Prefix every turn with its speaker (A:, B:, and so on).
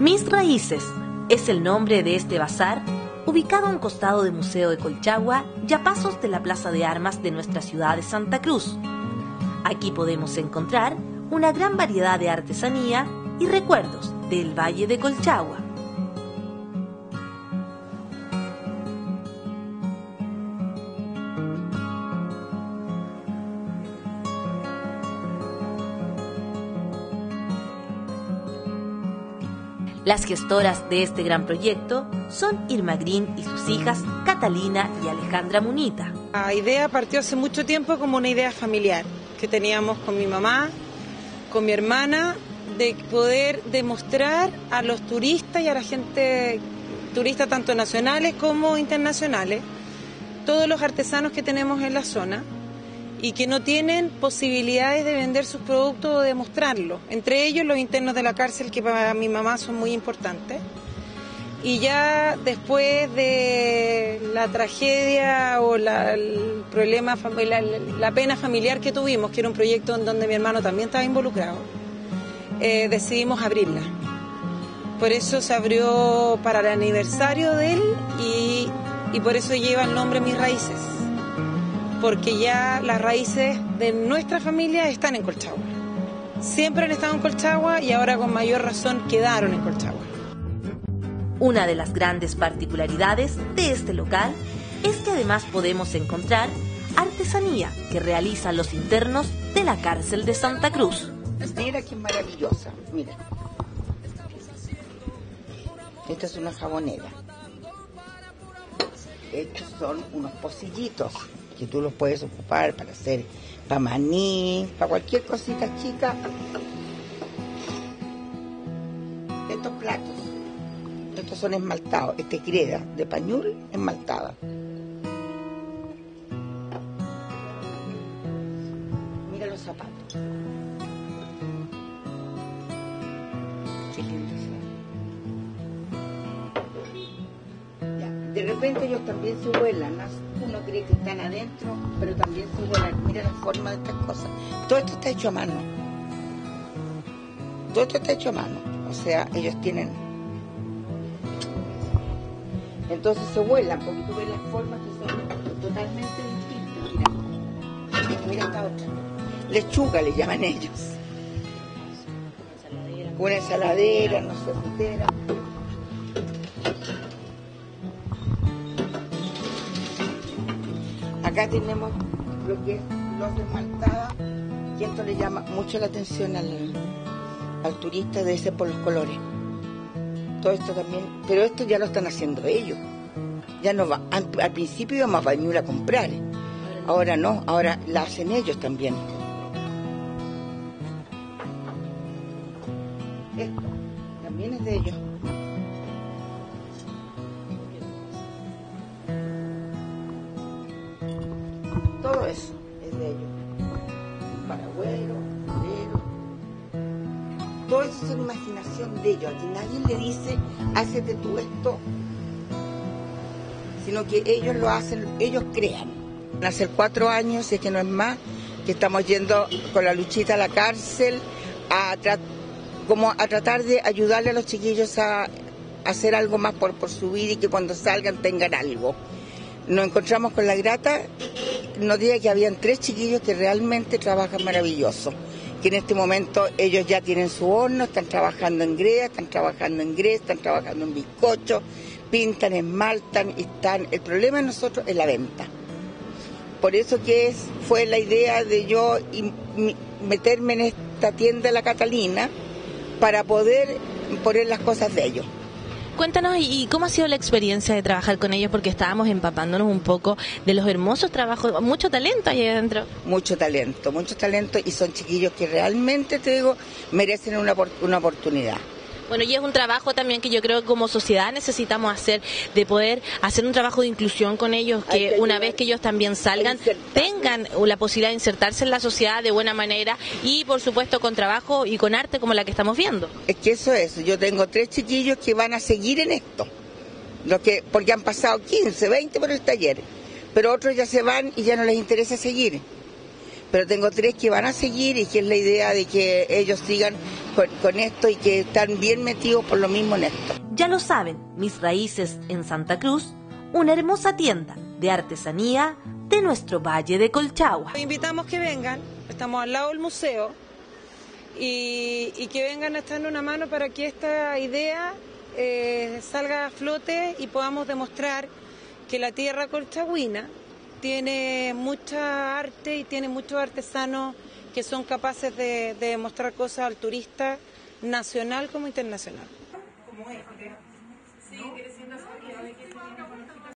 A: Mis Raíces es el nombre de este bazar, ubicado a un costado del Museo de Colchagua y a pasos de la Plaza de Armas de nuestra ciudad de Santa Cruz. Aquí podemos encontrar una gran variedad de artesanía y recuerdos del Valle de Colchagua. Las gestoras de este gran proyecto son Irma Green y sus hijas Catalina y Alejandra Munita.
B: La idea partió hace mucho tiempo como una idea familiar que teníamos con mi mamá, con mi hermana, de poder demostrar a los turistas y a la gente, turistas tanto nacionales como internacionales, todos los artesanos que tenemos en la zona y que no tienen posibilidades de vender sus productos o de mostrarlos. Entre ellos los internos de la cárcel, que para mi mamá son muy importantes. Y ya después de la tragedia o el problema, la pena familiar que tuvimos, que era un proyecto en donde mi hermano también estaba involucrado, decidimos abrirla. Por eso se abrió para el aniversario de él y por eso lleva el nombre Mis Raíces. Porque ya las raíces de nuestra familia están en Colchagua. Siempre han estado en Colchagua y ahora con mayor razón quedaron en Colchagua.
A: Una de las grandes particularidades de este local es que además podemos encontrar artesanía que realizan los internos de la cárcel de Santa Cruz.
C: Mira qué maravillosa, mira. Esta es una jabonera. Estos son unos pocillitos que tú los puedes ocupar para hacer para maní, para cualquier cosita chica. Estos platos, estos son esmaltados, este greda de pañul esmaltada. Mira los zapatos. Qué lindos son. Ya, de repente ellos también se vuelan, ¿no? Uno cree que están adentro, pero también se vuelan. Mira la forma de estas cosas. Todo esto está hecho a mano. Todo esto está hecho a mano. O sea, ellos tienen... Entonces se vuelan, porque tú ves las formas que son totalmente distintas. Mira esta otra. Lechuga le llaman ellos. Una ensaladera, no sé, frutera. Acá tenemos lo que es los esmaltadas, y esto le llama mucho la atención al turista, debe ser por los colores. Todo esto también, pero esto ya lo están haciendo ellos. Ya no va, al principio íbamos a Pañul a comprar, ahora no, ahora la hacen ellos también. Esto también es de ellos. Todo eso es de ellos. Paragüero, florero. Todo eso es una imaginación de ellos. Aquí nadie le dice, hácete tú esto, sino que ellos lo hacen, ellos crean. Hace 4 años, si es que no es más, que estamos yendo con la Luchita a la cárcel a tratar de ayudarle a los chiquillos a hacer algo más por su vida y que cuando salgan tengan algo. Nos encontramos con la Grata, nos dijo que habían 3 chiquillos que realmente trabajan maravilloso, que en este momento ellos ya tienen su horno, están trabajando en greda, están trabajando en greda, están trabajando en bizcocho, pintan, esmaltan, el problema de nosotros es la venta. Por eso que fue la idea de yo meterme en esta tienda de la Catalina para poder poner las cosas de ellos.
D: Cuéntanos, ¿y cómo ha sido la experiencia de trabajar con ellos? Porque estábamos empapándonos un poco de los hermosos trabajos, mucho talento ahí adentro. Mucho talento,
C: y son chiquillos que realmente, te digo, merecen una oportunidad.
D: Bueno, y es un trabajo también que yo creo que como sociedad necesitamos hacer, de poder hacer un trabajo de inclusión con ellos, que una vez que ellos también salgan, tengan la posibilidad de insertarse en la sociedad de buena manera y, por supuesto, con trabajo y con arte como la que estamos viendo.
C: Es que eso es, yo tengo 3 chiquillos que van a seguir en esto, porque han pasado 15, 20 por el taller, pero otros ya se van y ya no les interesa seguir. Pero tengo 3 que van a seguir y que es la idea de que ellos sigan con esto y que están bien metidos por lo mismo en esto.
A: Ya lo saben, Mis Raíces en Santa Cruz, una hermosa tienda de artesanía de nuestro Valle de Colchagua.
B: Los invitamos que vengan, estamos al lado del museo y que vengan a echarnos una mano para que esta idea salga a flote y podamos demostrar que la tierra colchagüina tiene mucha arte y tiene muchos artesanos que son capaces de mostrar cosas al turista nacional como internacional.